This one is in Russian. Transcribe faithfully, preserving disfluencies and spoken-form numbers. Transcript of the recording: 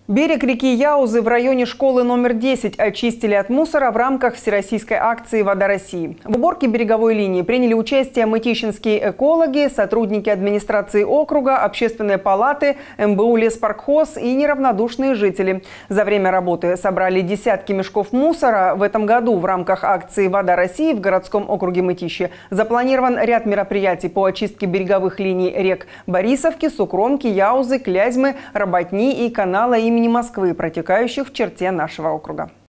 Берег реки Яузы в районе школы номер десять очистили от мусора в рамках всероссийской акции «Вода России». В уборке береговой линии приняли участие мытищинские экологи, сотрудники администрации округа, общественные палаты, эм бэ у «Леспаркхоз» и неравнодушные жители. За время работы собрали десятки мешков мусора. В этом году в рамках акции «Вода России» в городском округе Мытищи запланирован ряд мероприятий по очистке береговых линий рек Борисовки, Сукромки, Яузы, Клязьмы, Работни и канала имени Москвы, протекающих в черте нашего округа.